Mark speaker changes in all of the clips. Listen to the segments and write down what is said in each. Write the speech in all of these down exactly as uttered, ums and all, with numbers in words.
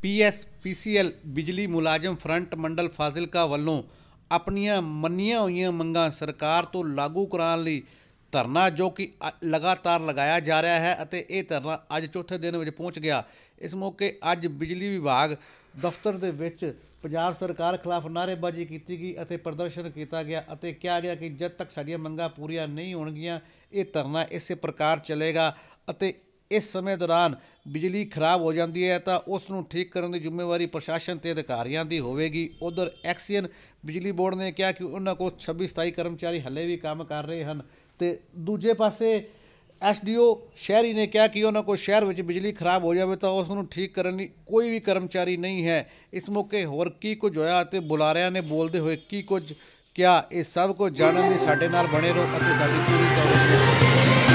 Speaker 1: P S P C L बिजली मुलाजम front मंडल फाजिलका वालों अपनियां मन्नियां हुई मंगां सरकार तो लागू कराने लई धरना जो कि लगातार लगाया जा रहा है अते ये धरना अज चौथे दिन में पहुँच गया। इस मौके अज बिजली विभाग दफ्तर दे विच पंजाब सरकार खिलाफ नारेबाजी की गई अते प्रदर्शन किया गया अते कहा गया कि जब तक साडियां मंगां पूरीआं नहीं होणगियां ये धरना इस प्रकार चलेगा अते इस समय दौरान बिजली खराब हो जाती है तो उसनूं ठीक करने की जिम्मेवारी प्रशासन ते अधिकारियों की होवेगी। उधर एक्सीयन बिजली बोर्ड ने कहा कि उन्होंने को छब्बी सताई कर्मचारी हले भी काम कर रहे हैं तो दूजे पासे एस डी ओ शहरी ने कहा कि उन्होंने को शहर में बिजली खराब हो जाए तो उसनूं ठीक करने लई कोई भी कर्मचारी नहीं है। इस मौके होर की कुछ होया ते बुलारियां ने बोलते हुए की कुछ क्या ये सब कुछ जानने लई साडे नाल बने रहो अते साडी पूरी कवरेज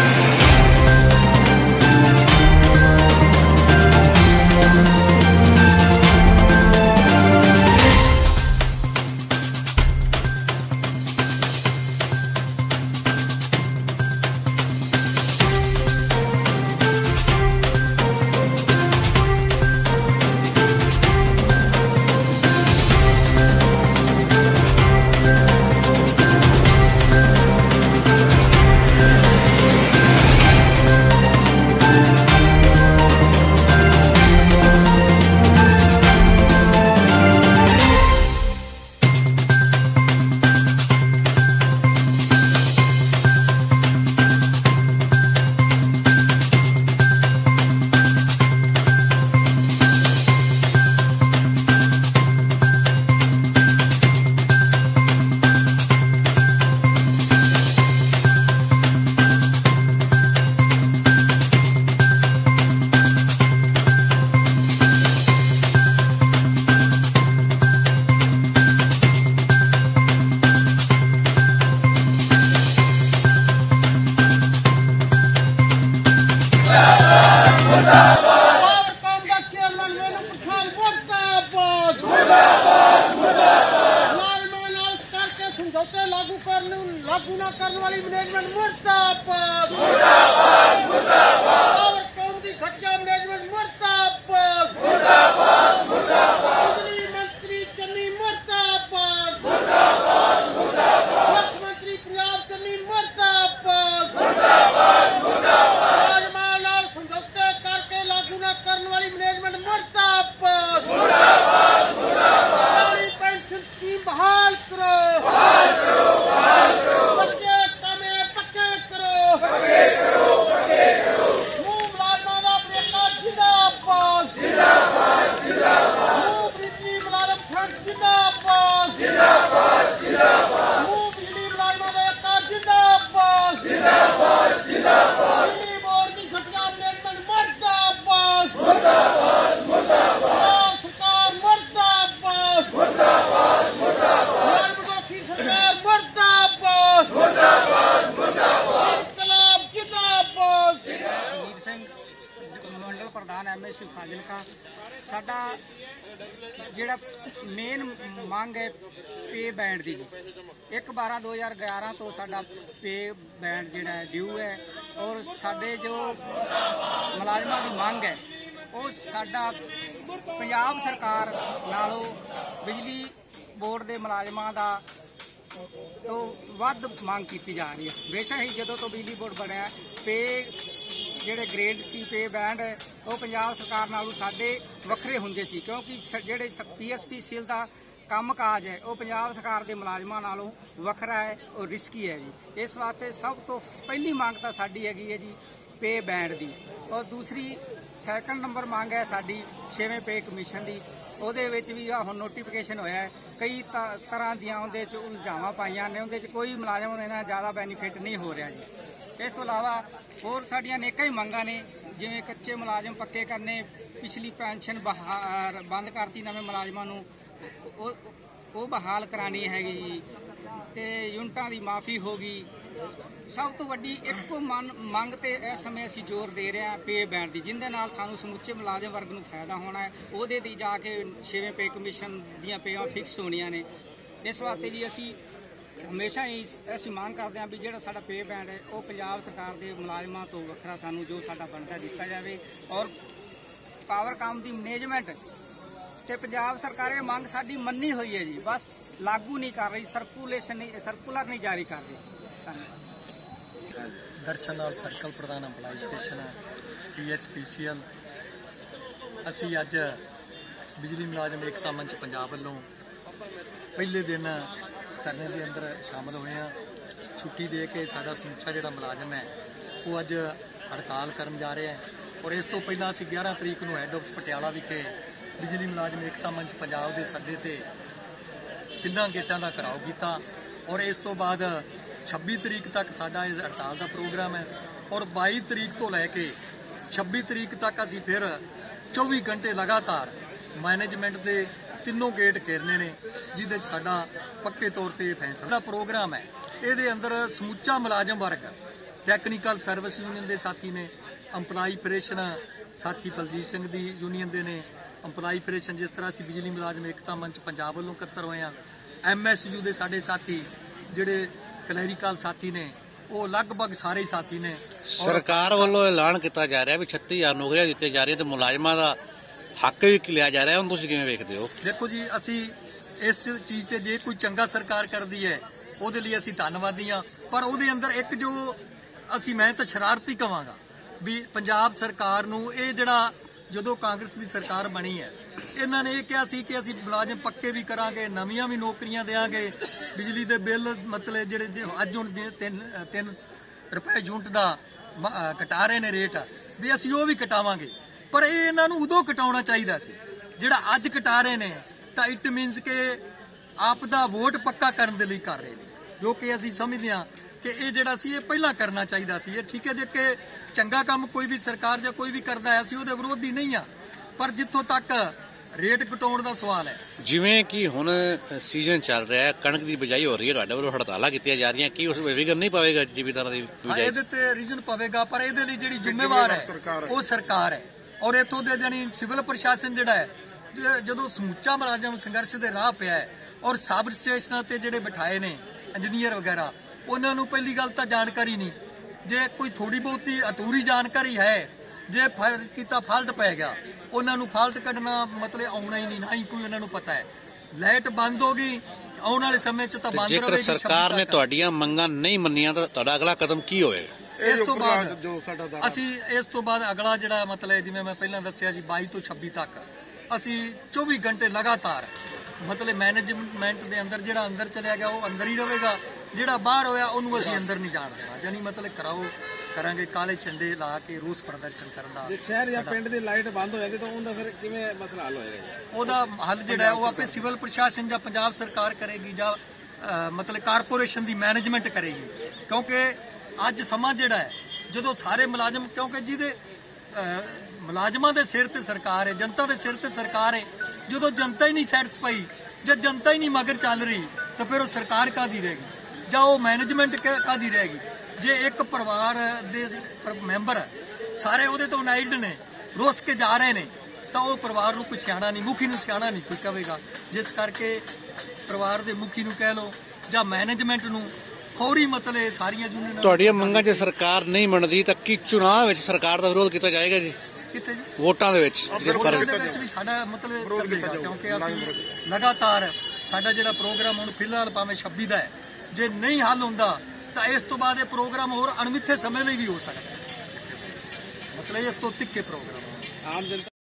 Speaker 1: लागू ना करने वाली मैनेजमेंट मुर्दाबाद मुर्दाबाद मुर्दाबाद पावर कौम दी घटिया मैनेजमेंट मुर्दाबाद मुर्दाबाद मुर्दाबाद बिजली मंत्री चन्नी मुर्दाबाद मुर्दाबाद मुर्दाबाद मुख्यमंत्री पंजाब चन्नी मुर्दाबाद मुर्दाबाद मुर्दाबाद राजमान नाल समझौते करके लागू ना करने वाली मैनेजमेंट मुर्दाबाद मुर्दाबाद मुर्दाबाद पेंशन स्कीम बहाल करो बहाल करो बहाल करो मंडल प्रधान एम एस फाजिलका साडा जिहड़ा मेन मंग है पे बैंड की जी एक बारह दो हज़ार ग्यारह तो साडा पे बैंड जिहड़ा ड्यू है और साडे जो मुलाजमां की मंग है वो साडा पंजाब सरकार नालों बिजली बोर्ड के मुलाजमां दा तो वध मंग की जा रही है। बेशक ही जदों तो बिजली बोर्ड बनया पे ਜਿਹੜੇ ग्रेड सी पे बैंड है वो पंजाब सरकार नालों साडे वखरे हुंदे सी क्योंकि ਜਿਹੜੇ पी एस पी सील का काम काज है वो पंजाब सरकार के मुलाजमां नालों वखरा है और रिस्की है जी। इस वास्ते सब तो पहली मांग तो साडी हैगी है जी पे बैंड की और दूसरी सैकंड नंबर मांग है साडी छेवें पे कमीशन की ਉਹਦੇ ਵਿੱਚ ਵੀ ਆ ਹੁਣ ਨੋਟੀਫਿਕੇਸ਼ਨ ਹੋਇਆ ਹੈ ਕਈ ਤਰ੍ਹਾਂ ਦੀਆਂ ਉਹਦੇ 'ਚ ਉਲਝਾਵਾਂ ਪਾਈਆਂ ਨੇ ਉਹਦੇ 'ਚ ਕੋਈ ਮੁਲਾਜ਼ਮ ਦੇ ਨਾਲ ਜ਼ਿਆਦਾ ਬੈਨੀਫਿਟ ਨਹੀਂ ਹੋ ਰਿਹਾ ਜੀ। ਇਸ ਤੋਂ ਇਲਾਵਾ ਹੋਰ ਸਾਡੀਆਂ ਅਨੇਕਾਂ ਹੀ ਮੰਗਾਂ ਨੇ ਜਿਵੇਂ ਕੱਚੇ ਮੁਲਾਜ਼ਮ ਪੱਕੇ ਕਰਨੇ ਪਿਛਲੀ ਪੈਨਸ਼ਨ ਬਹਾਰ ਬੰਦ ਕਰਤੀ ਨਵੇਂ ਮੁਲਾਜ਼ਮਾਂ ਨੂੰ ਉਹ ਉਹ ਬਹਾਲ ਕਰਾਣੀ ਹੈਗੀ ਜੀ ਤੇ ਯੂਨਿਟਾਂ ਦੀ ਮਾਫੀ ਹੋ ਗਈ। सब तो वड्डी एको मन मंग ते इस समय असीं जोर दे रहे हैं पे बैंड की जिंदे नाल सानूं समूचे मुलाजम वर्ग नूं फायदा होना है उहदे दी जाके छेवें पे कमीशन दीयां पेआं फिक्स होणियां ने। इस वास्ते जी असीं हमेशा ही असीं मांग करते हैं भी जिहड़ा साडा पे बैंड है वो पंजाब सरकार के मुलाजमां तो वखरा सानूं जो साडा बनदा दिता जाए और पावर काम की मैनेजमेंट ਤੇ ਪੰਜਾਬ ਸਰਕਾਰ ਇਹ ਮੰਗ ਸਾਡੀ ਮੰਨੀ ਹੋਈ ਹੈ ਜੀ, ਬਸ ਲਾਗੂ ਨਹੀਂ ਕਰ ਰਹੀ, ਸਰਕੂਲੇਸ਼ਨ ਨਹੀਂ ਸਰਕੂਲਰ ਨਹੀਂ ਜਾਰੀ ਕਰ ਰਹੀ। ਧੰਨਵਾਦ।
Speaker 2: ਦਰਸ਼ਨ ਲਾਲ ਸਰਕਲ ਪ੍ਰਧਾਨ ਐਮਪਲਾਈਕੇਸ਼ਨ ਪੀ ਐਸ ਪੀ ਸੀ ਐਲ। ਅਸੀਂ ਅੱਜ ਬਿਜਲੀ ਮੁਲਾਜ਼ਮ ਏਕਤਾ ਮੰਚ ਪੰਜਾਬ ਵੱਲੋਂ ਪਹਿਲੇ ਦਿਨ ਧਰਨੇ ਦੇ ਅੰਦਰ ਸ਼ਾਮਲ ਹੋਏ ਹਾਂ। ਛੁੱਟੀ ਦੇ ਕੇ ਸਾਡਾ ਸਮੁੱਚਾ ਜਿਹੜਾ ਮੁਲਾਜ਼ਮ ਹੈ ਉਹ ਅੱਜ ਹੜਤਾਲ ਕਰਨ ਜਾ ਰਿਹਾ ਹੈ। ਔਰ ਇਸ ਤੋਂ ਪਹਿਲਾਂ ਅਸੀਂ ਗਿਆਰਾਂ ਤਰੀਕ ਨੂੰ ਹੈੱਡ ਆਫਿਸ ਪਟਿਆਲਾ ਵਿਖੇ ਬਿਜਲੀ ਮੁਲਾਜ਼ਮ ਏਕਤਾ ਮੰਚ ਪੰਜਾਬ ਦੇ ਸੱਦੇ ਤੇ ਤਿੰਨਾਂ ਗੇਟਾਂ ਦਾ ਘਿਰਾਓ ਕੀਤਾ। ਔਰ ਇਸ ਤੋਂ ਬਾਅਦ ਛੱਬੀ ਤਰੀਕ ਤੱਕ ਸਾਡਾ ਇਸ ਹੜਤਾਲ ਦਾ ਪ੍ਰੋਗਰਾਮ ਹੈ। ਔਰ ਬਾਈ ਤਰੀਕ ਤੋਂ ਲੈ ਕੇ ਛੱਬੀ ਤਰੀਕ ਤੱਕ ਅਸੀਂ ਫਿਰ ਚੌਵੀ ਘੰਟੇ ਲਗਾਤਾਰ ਮੈਨੇਜਮੈਂਟ ਦੇ ਤਿੰਨੋਂ ਗੇਟ ਘੇਰਨੇ ਨੇ, ਜਿਹਦੇ 'ਚ ਸਾਡਾ ਪੱਕੇ ਤੌਰ ਤੇ ਫੈਸਲਾ ਦਾ ਪ੍ਰੋਗਰਾਮ ਹੈ। ਇਹਦੇ ਅੰਦਰ ਸਮੁੱਚਾ ਮੁਲਾਜ਼ਮ ਵਰਗ, ਟੈਕਨੀਕਲ ਸਰਵਿਸ ਯੂਨੀਅਨ ਦੇ ਸਾਥੀ ਨੇ, ਅੰਪਲਾਈ ਫੈਡਰੇਸ਼ਨ ਸਾਥੀ ਬਲਜੀਤ ਸਿੰਘ ਦੀ ਯੂਨੀਅਨ ਦੇ ਨੇ, ਅੰਪਲਾਈ ਫੈਡਰੇਸ਼ਨ ਜਿਸ ਤਰ੍ਹਾਂ ਅਸੀਂ ਬਿਜਲੀ ਮੁਲਾਜ਼ਮ ਏਕਤਾ ਮੰਚ ਪੰਜਾਬ ਵੱਲੋਂ ਇਕੱਤਰ ਹੋਏ ਹਾਂ, ਐਮ ਐਸ ਯੂ ਦੇ ਸਾਡੇ ਸਾਥੀ ਜਿਹੜੇ ਕਲੈਰੀਕਲ ਸਾਥੀ ਨੇ ਉਹ ਲਗਭਗ ਸਾਰੇ ਸਾਥੀ ਨੇ।
Speaker 3: ਸਰਕਾਰ ਵੱਲੋਂ ਐਲਾਨ ਕੀਤਾ ਜਾ ਰਿਹਾ ਵੀ ਛੱਤੀ ਹਜ਼ਾਰ ਨੌਕਰੀਆਂ ਦਿੱਤੀਆਂ ਜਾ ਰਹੀਆਂ ਤੇ ਮੁਲਾਜ਼ਮਾਂ ਦਾ ਹੱਕ ਵੀ ਲਿਆ ਜਾ ਰਿਹਾ, ਹੁਣ ਤੁਸੀਂ ਕਿਵੇਂ ਵੇਖਦੇ ਹੋ?
Speaker 2: ਦੇਖੋ ਜੀ, ਅਸੀਂ ਇਸ ਚੀਜ਼ ਤੇ ਜੇ ਕੋਈ ਚੰਗਾ ਸਰਕਾਰ ਕਰਦੀ ਹੈ ਉਹਦੇ ਲਈ ਅਸੀਂ ਧੰਨਵਾਦੀ ਹਾਂ, ਪਰ ਉਹਦੇ ਅੰਦਰ ਇੱਕ ਜੋ ਅਸੀਂ ਮੈਂ ਤਾਂ ਸ਼ਰਾਰਤੀ ਕਹਾਂਗਾ ਵੀ ਪੰਜਾਬ ਸਰਕਾਰ ਨੂੰ ਇਹ ਜਿਹੜਾ ਜਦੋਂ ਕਾਂਗਰਸ ਦੀ ਸਰਕਾਰ ਬਣੀ ਹੈ ਇਹਨਾਂ ਨੇ ਇਹ ਕਿਹਾ ਸੀ ਕਿ ਅਸੀਂ ਮੁਲਾਜ਼ਮ ਪੱਕੇ ਵੀ ਕਰਾਂਗੇ, ਨਵੀਆਂ ਵੀ ਨੌਕਰੀਆਂ ਦੇਵਾਂਗੇ, ਬਿਜਲੀ ਦੇ ਬਿੱਲ ਮਤਲਬ ਜਿਹੜੇ ਅੱਜ ਹੁਣ ਤਿੰਨ ਤਿੰਨ ਰੁਪਏ ਯੂਨਿਟ ਦਾ ਘਟਾ ਰਹੇ ਨੇ ਰੇਟ, ਵੀ ਅਸੀਂ ਉਹ ਵੀ ਘਟਾਵਾਂਗੇ। ਪਰ ਇਹ ਇਹਨਾਂ ਨੂੰ ਉਦੋਂ ਘਟਾਉਣਾ ਚਾਹੀਦਾ ਸੀ ਜਿਹੜਾ ਅੱਜ ਘਟਾ ਰਹੇ ਨੇ, ਤਾਂ ਇਟ ਮੀਨਸ ਕਿ ਆਪ ਦਾ ਵੋਟ ਪੱਕਾ ਕਰਨ ਦੇ ਲਈ ਕਰ ਰਹੇ ਨੇ, ਜੋ ਕਿ ਅਸੀਂ ਸਮਝਦੇ ਹਾਂ ਕਿ ਇਹ ਜਿਹੜਾ ਸੀ ਇਹ ਪਹਿਲਾਂ ਕਰਨਾ ਚਾਹੀਦਾ ਸੀ। ਇਹ ਠੀਕ ਹੈ ਜੇ ਕਿ ਚੰਗਾ ਕੰਮ ਕੋਈ ਵੀ ਸਰਕਾਰ ਜਾਂ ਕੋਈ ਵੀ ਕਰਦਾ ਹੈ ਅਸੀਂ ਉਹਦੇ ਵਿਰੋਧੀ ਨਹੀਂ ਆ, ਪਰ ਜਿੱਥੋਂ ਤੱਕ ਰੇਟ ਘਟਾਉਣ ਦਾ ਸਵਾਲ ਹੈ,
Speaker 3: ਜਿਵੇਂ ਕਿ ਹੁਣ ਸੀਜ਼ਨ ਚੱਲ ਰਿਹਾ ਹੈ, ਕਣਕ ਦੀ ਬਿਜਾਈ ਹੋ ਰਹੀ ਹੈ, ਤੁਹਾਡੇ ਵੱਲੋਂ ਹੜਤਾਲਾਂ ਕੀਤੀਆਂ ਜਾ ਰਹੀਆਂ, ਕੀ ਉਸ ਵਿੱਚ ਵਿਘਨ ਨਹੀਂ ਪਵੇਗਾ ਜ਼ਿਮੀਂਦਾਰਾਂ ਦੀ ਬਿਜਾਈ?
Speaker 2: ਇਹਦੇ ਤੇ ਰੀਜ਼ਨ ਪਵੇਗਾ, ਪਰ ਇਹਦੇ ਲਈ ਜਿਹੜੀ ਜ਼ਿੰਮੇਵਾਰ ਹੈ ਉਹ ਸਰਕਾਰ ਹੈ। ਔਰ ਇੱਥੋਂ ਦੇ ਜਾਨੀ ਸਿਵਲ ਪ੍ਰਸ਼ਾਸਨ ਜਿਹੜਾ ਹੈ, ਜਦੋਂ ਸਮੁੱਚਾ ਮੁਲਾਜ਼ਮ ਸੰਘਰਸ਼ ਦੇ ਰਾਹ ਪਿਆ ਹੈ ਔਰ ਸਬ ਸਟੇਸ਼ਨਾਂ ਤੇ ਜਿਹੜੇ ਬਿਠਾਏ ਨੇ ਇੰਜੀਨੀਅਰ ਵਗੈਰਾ, ਉਹਨਾਂ ਨੂੰ ਪਹਿਲੀ ਗੱਲ ਤਾਂ ਜਾਣਕਾਰੀ ਨਹੀਂ, ਜੇ ਕੋਈ ਥੋੜੀ ਬਹੁਤੀ ਅਧੂਰੀ ਜਾਣਕਾਰੀ ਹੈ, ਜੇ ਫਰਕ ਕੀਤਾ ਫਾਲਟ ਪੈ ਗਿਆ, ਉਹਨਾਂ ਨੂੰ ਫਾਲਟ ਕੱਢਣਾ ਮਤਲਬ ਆਉਣਾ ਹੀ ਨਹੀਂ, ਨਾ ਹੀ ਕੋਈ ਉਹਨਾਂ ਨੂੰ ਪਤਾ ਹੈ। ਲਾਈਟ ਬੰਦ ਹੋ ਗਈ, ਆਉਣ ਵਾਲੇ ਸਮੇਂ 'ਚ ਤਾਂ ਬੰਦ ਰਹੇਗੀ।
Speaker 3: ਜੇਕਰ ਸਰਕਾਰ ਨੇ ਤੁਹਾਡੀਆਂ ਮੰਗਾਂ ਨਹੀਂ ਮੰਨੀਆਂ ਤਾਂ ਤੁਹਾਡਾ ਅਗਲਾ ਕਦਮ ਕੀ ਹੋਵੇਗਾ?
Speaker 2: ਇਸ ਤੋਂ ਬਾਅਦ ਅਸੀਂ ਇਸ ਤੋਂ ਬਾਅਦ ਅਗਲਾ ਜਿਹੜਾ ਮਤਲਬ ਜਿਵੇਂ ਮੈਂ ਪਹਿਲਾਂ ਦੱਸਿਆ ਜੀ ਬਾਈ ਤੋਂ ਛੱਬੀ ਤੱਕ ਅਸੀਂ ਚੌਵੀ ਘੰਟੇ ਲਗਾਤਾਰ ਮਤਲਬ ਮੈਨੇਜਮੈਂਟ ਦੇ ਅੰਦਰ ਜਿਹੜਾ ਅੰਦਰ ਚਲਿਆ ਗਿਆ ਉਹ ਅੰਦਰ ਹੀ ਰਹੇਗਾ, ਜਿਹੜਾ ਬਾਹਰ ਹੋਇਆ ਉਹਨੂੰ ਅਸੀਂ ਅੰਦਰ ਨਹੀਂ ਜਾਣ ਦੇਣਾ, ਯਾਨੀ ਮਤਲਬ ਕਰਾਓ ਕਰਾਂਗੇ ਕਾਲੇ ਝੰਡੇ ਲਾ ਕੇ ਰੋਸ ਪ੍ਰਦਰਸ਼ਨ ਕਰਨ ਦਾ।
Speaker 4: ਜੇ ਸ਼ਹਿਰ ਜਾਂ ਪਿੰਡ ਦੀ ਲਾਈਟ ਬੰਦ ਹੋ ਜਾਂਦੀ ਤਾਂ ਉਹਦਾ ਫਿਰ ਕਿਵੇਂ ਮਸਲਾ ਹੱਲ ਹੋਏਗਾ?
Speaker 2: ਉਹਦਾ ਹੱਲ ਜਿਹੜਾ ਉਹ ਆਪੇ ਸਿਵਲ ਪ੍ਰਸ਼ਾਸਨ ਜਾਂ ਪੰਜਾਬ ਸਰਕਾਰ ਕਰੇਗੀ ਜਾਂ ਮਤਲਬ ਕਾਰਪੋਰੇਸ਼ਨ ਦੀ ਮੈਨੇਜਮੈਂਟ ਕਰੇਗੀ, ਕਿਉਂਕਿ ਅੱਜ ਸਮਾਂ ਜਿਹੜਾ ਹੈ ਜਦੋਂ ਸਾਰੇ ਮੁਲਾਜ਼ਮ, ਕਿਉਂਕਿ ਜਿਹਦੇ ਮੁਲਾਜ਼ਮਾਂ ਦੇ ਸਿਰ ਤੇ ਸਰਕਾਰ ਹੈ, ਜਨਤਾ ਦੇ ਸਿਰ ਤੇ ਸਰਕਾਰ ਹੈ, ਜਦੋਂ ਜਨਤਾ ਹੀ ਨਹੀਂ ਸੈਟੀਸਫਾਈ, ਜਦ ਜਨਤਾ ਹੀ ਨਹੀਂ ਮਗਰ ਚੱਲ ਰਹੀ ਤਾਂ ਫਿਰ ਉਹ ਸਰਕਾਰ ਕਾਹਦੀ ਰਹੇਗੀ ਜਾਂ ਉਹ ਮੈਨੇਜਮੈਂਟ ਕਾਹਦੀ ਰਹੇਗੀ? ਜੇ ਇੱਕ ਪਰਿਵਾਰ ਦੇ ਮੈਂਬਰ ਸਾਰੇ ਉਹਦੇ ਤੋਂ ਨਾਈਡ ਨੇ, ਰੁੱਸ ਕੇ ਜਾ ਰਹੇ ਨੇ, ਤਾਂ ਉਹ ਪਰਿਵਾਰ ਨੂੰ ਕੋਈ ਸਿਆਣਾ ਨਹੀਂ, ਮੁਖੀ ਨੂੰ ਸਿਆਣਾ ਨਹੀਂ ਕੋਈ ਕਹੇਗਾ। ਜਿਸ ਕਰਕੇ ਪਰਿਵਾਰ ਦੇ ਮੁਖੀ ਨੂੰ ਕਹਿ ਲਓ ਜਾਂ ਮੈਨੇਜਮੈਂਟ ਨੂੰ ਫੌਰੀ ਮਤਲਬ ਸਾਰੀਆਂ ਯੂਨੀਅਨਾਂ
Speaker 3: ਤੁਹਾਡੀਆਂ ਮੰਗਾਂ ਜੇ ਸਰਕਾਰ ਨਹੀਂ ਮੰਨਦੀ ਤਾਂ ਕੀ ਚੁਣਾਵ ਵਿੱਚ ਸਰਕਾਰ ਦਾ ਵਿਰੋਧ ਕੀਤਾ ਜਾਏਗਾ ਜੀ?
Speaker 2: ਕਿੱਥੇ ਜੀ?
Speaker 3: ਵੋਟਾਂ ਦੇ ਵਿੱਚ
Speaker 2: ਵੋਟਾਂ ਦੇ ਵਿੱਚ ਵੀ ਸਾਡਾ ਮਤਲਬ ਚੱਲੇਗਾ, ਕਿਉਂਕਿ ਅਸੀਂ ਲਗਾਤਾਰ ਸਾਡਾ ਜਿਹੜਾ ਪ੍ਰੋਗਰਾਮ ਹੁਣ ਫਿਲਹਾਲ ਭਾਵੇਂ ਛੱਬੀ ਦਾ ਹੈ, ਜੇ ਨਹੀਂ ਹੱਲ ਹੁੰਦਾ ਤਾਂ ਇਸ ਤੋਂ ਬਾਅਦ ਇਹ ਪ੍ਰੋਗਰਾਮ ਹੋਰ ਅਣਮਿੱਥੇ ਸਮੇਂ ਲਈ ਵੀ ਹੋ ਸਕਦਾ ਹੈ, ਮਤਲਬ ਇਸ ਤੋਂ ਤਿੱਖੇ ਪ੍ਰੋਗਰਾਮ ਆਮ ਜਨਤਾ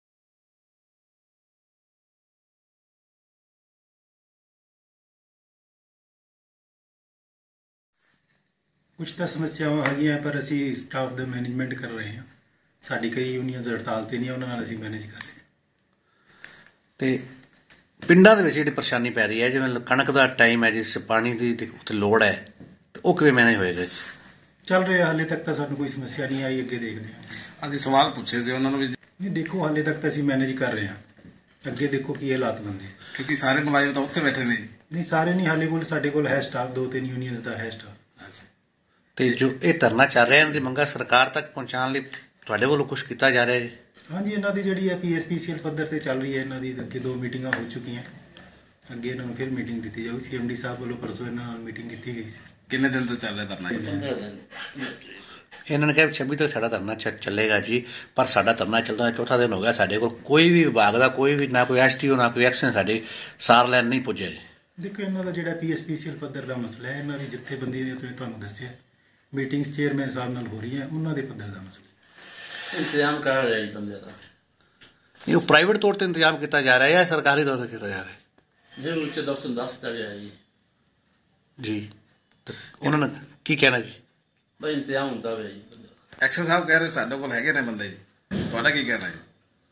Speaker 5: ਕੁਝ ਤਾਂ ਸਮੱਸਿਆਵਾਂ ਹੈਗੀਆਂ, ਪਰ ਅਸੀਂ ਸਟਾਫ ਦਾ ਮੈਨੇਜਮੈਂਟ ਕਰ ਰਹੇ ਹਾਂ। ਸਾਡੀ ਕਈ ਯੂਨੀਅਨਸ ਹੜਤਾਲ ਤੇ ਨਹੀਂ, ਉਹਨਾਂ ਨਾਲ ਅਸੀਂ ਮੈਨੇਜ ਕਰ ਰਹੇ ਹਾਂ।
Speaker 3: ਤੇ ਪਿੰਡਾਂ ਦੇ ਵਿੱਚ ਜਿਹੜੀ ਪਰੇਸ਼ਾਨੀ ਪੈ ਰਹੀ ਹੈ, ਜਿਵੇਂ ਕਣਕ ਦਾ ਟਾਈਮ ਹੈ, ਜਿਸ ਪਾਣੀ ਦੀ ਉੱਥੇ ਲੋੜ ਹੈ, ਤੇ ਉਹ ਕਿਵੇਂ ਮੈਨੇਜ ਹੋਏਗਾ ਜੀ?
Speaker 5: ਚੱਲ ਰਿਹਾ, ਹਾਲੇ ਤੱਕ ਤਾਂ ਸਾਨੂੰ ਕੋਈ ਸਮੱਸਿਆ ਨਹੀਂ ਆਈ, ਅੱਗੇ ਦੇਖਦੇ ਹਾਂ।
Speaker 4: ਅਸੀਂ ਸਵਾਲ ਪੁੱਛੇ ਸੀ ਉਹਨਾਂ ਨੂੰ ਵੀ,
Speaker 5: ਨਹੀਂ ਦੇਖੋ ਹਾਲੇ ਤੱਕ ਤਾਂ ਅਸੀਂ ਮੈਨੇਜ ਕਰ ਰਹੇ ਹਾਂ, ਅੱਗੇ ਦੇਖੋ ਕੀ ਹਾਲਾਤ ਬਣਦੇ,
Speaker 4: ਕਿਉਂਕਿ ਸਾਰੇ ਮੁਲਾਜ਼ਮ ਤਾਂ ਉੱਥੇ ਬੈਠੇ ਨੇ।
Speaker 5: ਨਹੀਂ ਸਾਰੇ ਨਹੀਂ, ਹਾਲੇ ਕੋਲ ਸਾਡੇ ਕੋਲ ਹੈ ਸਟਾਫ, ਦੋ ਤਿੰਨ ਯੂਨੀਅਨਸ ਦਾ ਹੈ ਸਟਾਫ।
Speaker 3: ਤੇ ਜੋ ਇਹ ਧਰਨਾ ਚੱਲ ਰਿਹਾ, ਇਹਨਾਂ ਦੀ ਮੰਗਾਂ ਸਰਕਾਰ ਤੱਕ ਪਹੁੰਚਾਉਣ ਲਈ ਤੁਹਾਡੇ ਵੱਲੋਂ ਕੁਝ ਕੀਤਾ ਜਾ ਰਿਹਾ ਜੀ?
Speaker 5: ਹਾਂਜੀ, ਇਹਨਾਂ ਦੀ ਜਿਹੜੀ ਹੈ ਪੀ ਐਸ ਪੀ ਸੀ ਐਲ ਪੱਧਰ ਤੇ ਚੱਲ ਰਹੀ ਹੈ, ਇਹਨਾਂ ਦੀ ਅੱਗੇ ਦੋ ਮੀਟਿੰਗਾਂ ਹੋ ਚੁੱਕੀਆਂ, ਅੱਗੇ ਇਹਨਾਂ ਨੂੰ ਫਿਰ ਮੀਟਿੰਗ ਦਿੱਤੀ ਜਾਊਗੀ। ਸੀ ਐਮ ਡੀ ਸਾਹਿਬ ਵੱਲੋਂ ਪਰਸੋਂ ਇਹਨਾਂ ਨਾਲ ਮੀਟਿੰਗ ਕੀਤੀ ਗਈ ਸੀ।
Speaker 4: ਕਿੰਨੇ ਦਿਨ ਤੋਂ ਚੱਲ ਰਿਹਾ ਧਰਨਾ?
Speaker 3: ਇਹਨਾਂ ਨੇ ਕਿਹਾ ਛੱਬੀ ਤੱਕ ਸਾਡਾ ਧਰਨਾ ਚ- ਚੱਲੇਗਾ ਜੀ, ਪਰ ਸਾਡਾ ਧਰਨਾ ਚੱਲਦਾ ਚੌਥਾ ਦਿਨ ਹੋ ਗਿਆ, ਸਾਡੇ ਕੋਲ ਕੋਈ ਵੀ ਵਿਭਾਗ ਦਾ ਕੋਈ ਵੀ ਨਾ ਕੋਈ ਐਸਟੀਓ ਨਾ ਕੋਈ ਐਕਸ਼ਨ ਸਾਡੇ ਸਾਰ ਲੈਣ ਨਹੀਂ ਪੁੱਜੇ।
Speaker 5: ਦੇਖੋ ਇਹਨਾਂ ਦਾ ਜਿਹੜਾ ਪੀਐਸਪੀਸੀਐਲ ਪੱਧਰ ਦਾ ਮਸਲਾ ਹੈ, ਇਹਨਾਂ ਦੀ ਜਥੇਬੰਦੀ ਨੇ ਤੁਸੀਂ ਤੁਹਾਨੂੰ ਦੱਸਿਆ ਮੀਟਿੰਗਸ ਚੇਅਰਮੈਨ ਸਾਹਿਬ ਨਾਲ ਹੋ ਰਹੀਆਂ, ਉਹਨਾਂ ਦੇ ਪੱਧਰ ਦਾ ਮਸਲਾ
Speaker 6: ਇੰਤਜ਼ਾਮ ਕਰ ਰਿਹਾ ਜੀ ਬੰਦੇ ਦਾ।
Speaker 3: ਇਹ ਉਹ ਪ੍ਰਾਈਵੇਟ ਤੌਰ ਤੇ ਇੰਤਜ਼ਾਮ ਕੀਤਾ ਜਾ ਰਿਹਾ ਹੈ ਜਾਂ ਸਰਕਾਰੀ ਤੌਰ ਤੇ ਕੀਤਾ ਜਾ ਰਿਹਾ ਹੈ
Speaker 6: ਜੇ ਉੱਚ ਦਫ਼ਤਰ ਦੱਸ ਦਿੱਤਾ ਗਿਆ ਜੀ
Speaker 3: ਜੀ? ਤੇ ਉਹਨਾਂ ਨੇ ਕੀ ਕਹਿਣਾ ਜੀ?
Speaker 6: ਬਈ ਇੰਤਜ਼ਾਮ ਹੁੰਦਾ ਪਿਆ ਜੀ ਬੰਦੇ ਦਾ।
Speaker 4: ਐਕਸ਼ਨ ਸਾਹਿਬ ਕਹਿ ਰਹੇ ਸਾਡੇ ਕੋਲ ਹੈਗੇ ਨੇ ਬੰਦੇ ਜੀ, ਤੁਹਾਡਾ ਕੀ ਕਹਿਣਾ ਜੀ?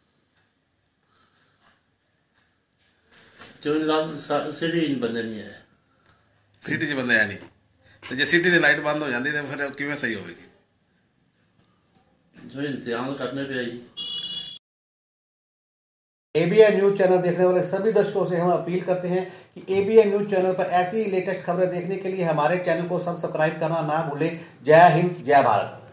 Speaker 6: ਜੋ ਨਿਜ਼ਾਮ ਸਿਟੀ ਬੰਦੇ ਨਹੀਂ ਹੈ,
Speaker 4: ਸਿਟੀ 'ਚ ਬੰਦੇ ਆ ਨਹੀਂ, ਤੇ ਜੇ ਸਿਟੀ ਦੀ ਲਾਈਟ ਬੰਦ ਹੋ ਜਾਂਦੀ ਤਾਂ ਫਿਰ ਕਿਵੇਂ ਸਹੀ ਹੋਵੇਗੀ?
Speaker 6: जो इंतजाम करने पे आई।
Speaker 3: एबीएन न्यूज चैनल देखने वाले सभी दर्शकों से हम अपील करते हैं कि एबीएन न्यूज चैनल पर ऐसी लेटेस्ट खबरें देखने के लिए हमारे चैनल को सब्सक्राइब करना ना भूलें। जय हिंद, जय भारत।